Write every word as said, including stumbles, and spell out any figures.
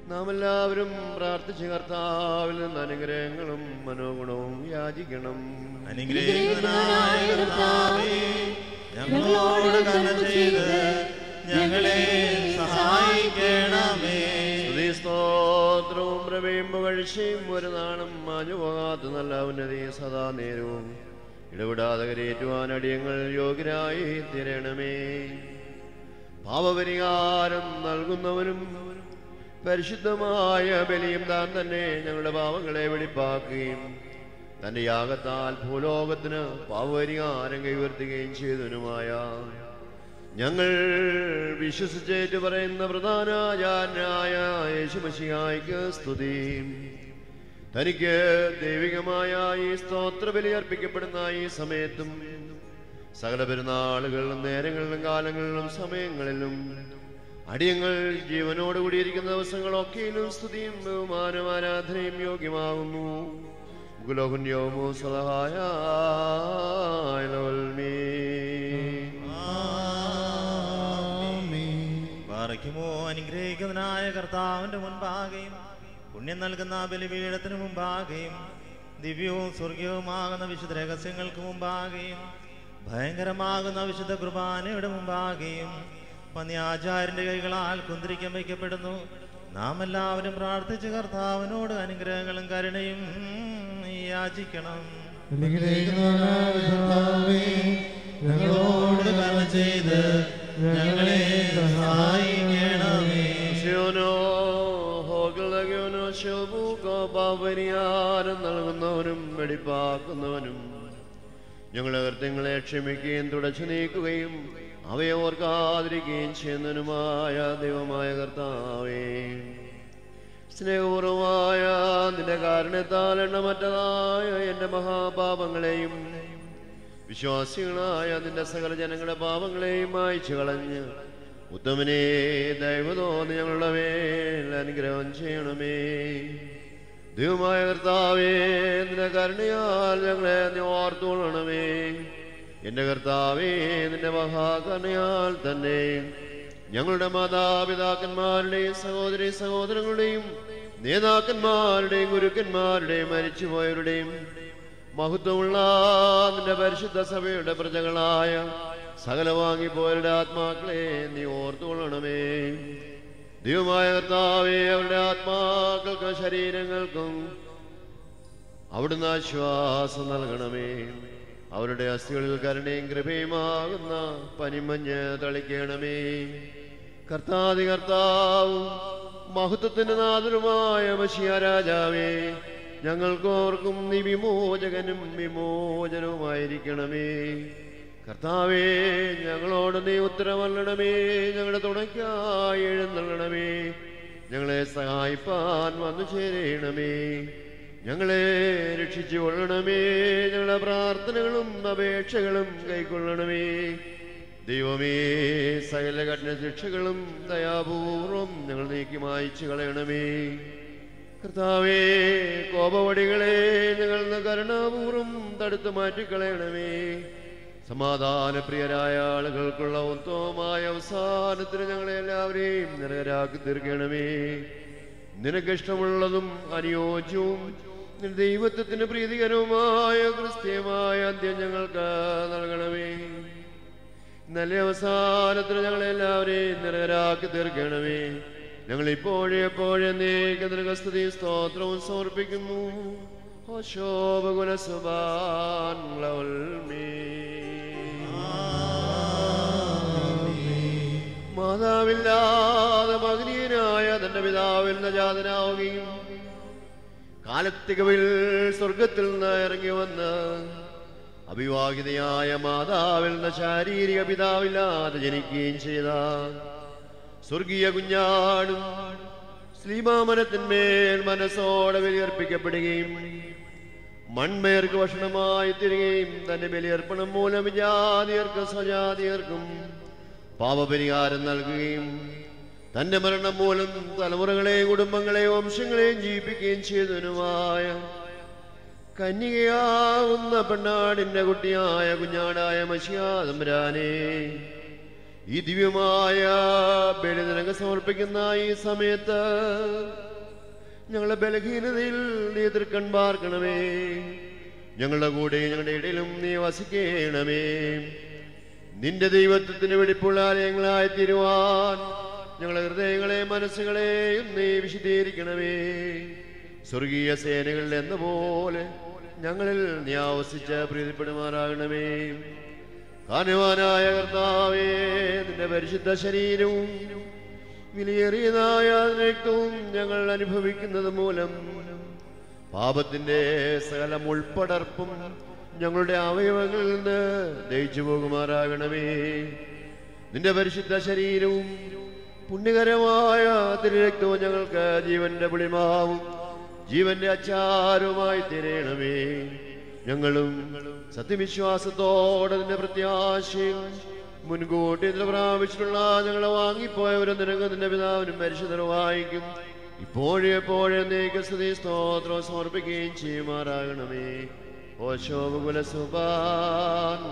നാം എല്ലാവരും പ്രാർത്ഥിച്ച കർത്താവിൽ നിന്ന് അനുഗ്രഹങ്ങളും മനോഗുണവും യാചിക്കണം. അനുഗ്രഹിക്കണമായ കർത്താവേ, ഞങ്ങളോട് കരുണ ചെയ്ത് ഞങ്ങളെ സഹായിക്കണമേ. സ്തോത്രവും പ്രഭയും പുകഴ്ചയും ഒരു നാളും മാഞ്ഞു പോകാത്ത നല്ല ഉന്നതി സദാ നേരവും ഇടപെടാതെ കരയേറ്റുവാൻ അടിയങ്ങൾ യോഗ്യരായി തീരണമേ. പാപപരിഹാരം നൽകുന്നവനും പരിശുദ്ധമായ ബലിയും താൻ തന്നെ ഞങ്ങളുടെ പാപങ്ങളെ വെളിപ്പാക്കുകയും തന്റെ യാഗത്താൽ ഭൂലോകത്തിന് പാപപരിഹാരം കൈവർത്തുകയും ചെയ്തവനുമായ ഞങ്ങൾ വിശ്വസിച്ചേറ്റ് പറയുന്ന പ്രധാനാചാര്യനായ യേശുമശിഹായ്ക്ക് സ്തുതി. തനിക്ക് ദൈവികമായ ഈ സ്തോത്രബലി അർപ്പിക്കപ്പെടുന്ന ഈ സമയത്തും സകല പെരുന്നാളുകളിലും നേരങ്ങളിലും കാലങ്ങളിലും സമയങ്ങളിലും അടിയങ്ങൾ ജീവനോട് കൂടിയിരിക്കുന്ന ദിവസങ്ങളൊക്കെയിലും സ്തുതിയും ബഹുമാനവും ആരാധനയും യോഗ്യമാകുന്നു. ഗുലോഹുന്യോമോ സലഹായ പാറയ്ക്കുമോ അനുഗ്രഹിക്കുന്നതിനായ കർത്താവിന്റെ മുൻപാകെയും പുണ്യം നൽകുന്ന ബലിപീഠത്തിന് മുമ്പാകെയും ദിവ്യവും സ്വർഗീയവുമാകുന്ന വിശുദ്ധ രഹസ്യങ്ങൾക്ക് മുമ്പാകെയും ഭയങ്കരമാകുന്ന വിശുദ്ധ കുർബാനയുടെ മുമ്പാകെയും പന്യാചാര്യന്റെ കൈകളാൽ കുന്തിരിക്കാൻ വയ്ക്കപ്പെടുന്നു. നാം എല്ലാവരും പ്രാർത്ഥിച്ച് കർത്താവിനോട് അനുഗ്രഹങ്ങളും കരുണയും യാചിക്കണം. ഞങ്ങളോട് കരുണ ചെയ്ത് ഞങ്ങളെ സഹായിക്കണമേ. പാപപരിഹാരം നൽകുന്നവനും വെടിപ്പാക്കുന്നവനും ഞങ്ങളുടെ കൃത്യങ്ങളെ ക്ഷമിക്കുകയും തുടച്ചു നീക്കുകയും അവയെ ഓർക്കാതിരിക്കുകയും ചെയ്യുന്നതിനുമായ ദൈവമായ കർത്താവേ, സ്നേഹപൂർവമായ നിന്റെ കാരണത്താൽ എണ്ണമറ്റതായ എൻ്റെ മഹാപാപങ്ങളെയും വിശ്വാസികളായ നിന്റെ സകല ജനങ്ങളുടെ പാപങ്ങളെയും മായ്ച്ചു കളഞ്ഞ് ഉത്തമനെ ദയവ് തോന്നി ഞങ്ങളുടെ മേൽ അനുഗ്രഹം ചെയ്യണമേ. ദൈവമായ കർത്താവേ, നിന്റെ കരുണയാൽ ഞങ്ങളെ നീ ഓർത്തുകൊള്ളണമേ. എന്റെ കർത്താവേ, നിന്റെ മഹാകരുണയാൽ തന്നെ ഞങ്ങളുടെ മാതാപിതാക്കന്മാരുടെയും സഹോദരി സഹോദരങ്ങളുടെയും നേതാക്കന്മാരുടെയും ഗുരുക്കന്മാരുടെയും മരിച്ചുപോയവരുടെയും മഹത്വമുള്ള നിന്റെ പരിശുദ്ധ സഭയുടെ പ്രജകളായ സകല വാങ്ങിപ്പോയവരുടെ ആത്മാക്കളെ നീ ഓർത്തുകൊള്ളണമേ. ദൈവമായ കർത്താവേ, അവരുടെ ആത്മാക്കൾക്കും ശരീരങ്ങൾക്കും അവിടുന്ന് ആശ്വാസം നൽകണമേ. അവരുടെ അസ്ഥികളിൽ കരുണയും കൃപയുമാകുന്ന പനിമഞ്ഞ് തളിക്കണമേ. കർത്താതി കർത്താവും മഹത്വത്തിന്റെ നാഥനുമായ മശിയ രാജാവേ, ഞങ്ങൾക്കോർക്കും നീ വിമോചകനും വിമോചനവുമായിരിക്കണമേ. കർത്താവേ, ഞങ്ങളോട് നീ ഉത്തരമല്ലണമേ. ഞങ്ങളുടെ തുണയ്ക്കായി എഴുന്നള്ളണമേ. ഞങ്ങളെ സഹായിപ്പാൻ വന്നു ചേരണമേ. ഞങ്ങളെ രക്ഷിച്ചു കൊള്ളണമേ. ഞങ്ങളുടെ പ്രാർത്ഥനകളും അപേക്ഷകളും കൈക്കൊള്ളണമേ. ദൈവമേ, സകല കഠിന ശിക്ഷകളും ദയാപൂർവം ഞങ്ങൾ നീക്കി മായ്ച്ചു കളയണമേ. കർത്താവേ, കോപവടികളെ ഞങ്ങൾ കരുണാപൂർവം തടുത്തു മാറ്റിക്കളയണമേ. സമാധാനപ്രിയരായ ആളുകൾക്കുള്ള ഉത്തമമായ അവസാനത്തിന് ഞങ്ങളെ എല്ലാവരെയും നിരകരാക്കി തീർക്കണമേ. നിനക്കിഷ്ടമുള്ളതും അനുയോജ്യവും ദൈവത്വത്തിന് പ്രീതികരവുമായ ക്രിസ്ത്യമായ അന്ത്യം ഞങ്ങൾക്ക് നൽകണമേ. നല്ല അവസാനത്തിന് ഞങ്ങളെല്ലാവരെയും നിരകരാക്കി തീർക്കണമേ. ഞങ്ങൾ ഇപ്പോഴേ എപ്പോഴേ നീക്കുന്ന സ്തുതി സ്തോത്രവും സമർപ്പിക്കുന്നു. മാതാവില്ലാതെ മകനീയനായ തന്റെ പിതാവിൽ നിന്ന് ജാതനാവുകയും കാലത്തികവിൽ സ്വർഗത്തിൽ നിന്ന് ഇറങ്ങി വന്ന് അവിവാഹിതയായ മാതാവിൽ നിന്ന് ശാരീരിക പിതാവില്ലാതെ ജനിക്കുകയും ചെയ്ത സ്വർഗീയ കുഞ്ഞാടും ശ്രീമാമനത്തിന്മേൽ മനസ്സോടെ ബലിയർപ്പിക്കപ്പെടുകയും മൺമേർക്ക് ഭക്ഷണമായി തീരുകയും തന്റെ ബലിയർപ്പണം മൂലം ജാതിയർക്കും സ്വജാതിയർക്കും പാപപരിഹാരം നൽകുകയും തന്റെ മരണം മൂലം തലമുറകളെയും കുടുംബങ്ങളെയും വംശങ്ങളെയും ജീവിപ്പിക്കുകയും ചെയ്തവനുമായ കന്യകയാവുന്ന പെണ്ണാടിന്റെ കുട്ടിയായ കുഞ്ഞാടായ മശിഹാ തമ്പുരാനെ, ഈ ദിവ്യമായ ബലി നിനക്ക് സമർപ്പിക്കുന്ന ഈ സമയത്ത് ഞങ്ങളുടെ ബലഹീനതയിൽ നീ എതിർക്കൺ പാർക്കണമേ. ഞങ്ങളുടെ കൂടെ ഞങ്ങളുടെ ഇടയിലും നീ വസിക്കണമേ. നിന്റെ ദൈവത്വത്തിന് വെടിപ്പുള്ള ആലയങ്ങളായി തീരുവാൻ ഞങ്ങളുടെ ഹൃദയങ്ങളെ മനസ്സുകളെയും നീ വിശദീകരിക്കണമേ. സ്വർഗീയ സേനകളിൽ എന്ന പോലെ ഞങ്ങളിൽ നീ ആവസിച്ച് പ്രീതിപ്പെടുമാറാകണമേ. കാനവാനായ കർത്താവേ, നിന്റെ പരിശുദ്ധ ശരീരവും വിലയേറിയതായ രക്തവും ഞങ്ങൾ അനുഭവിക്കുന്നത് മൂലം പാപത്തിന്റെ സകല മുൾപ്പടർപ്പും ഞങ്ങളുടെ അവയവങ്ങളിൽ നിന്ന് ദയിച്ചു പോകുമാറാകണമേ. നിന്റെ പരിശുദ്ധ ശരീരവും പുണ്യകരമായ തിരുരക്തവും ഞങ്ങൾക്ക് ജീവന്റെ പുളിമാവും ജീവന്റെ അച്ചാരവുമായി തീരണമേ. ഞങ്ങളും സത്യവിശ്വാസത്തോടെ നിന്റെ പ്രത്യാശയും മുൻകൂട്ടി ഇതിൽ പ്രാപിച്ചിട്ടുള്ള ഞങ്ങളെ വാങ്ങിപ്പോയവരും നിനക്ക് നിന്റെ പിതാവിനും പരിശുദ്ധനും വായിക്കും. ഇപ്പോഴും എപ്പോഴും നീക്ക് സ്തുതി സ്തോത്രം സമർപ്പിക്കുകയും ചെയ്യുമാറാകണമേ. ഓശോകുല സുബാൻ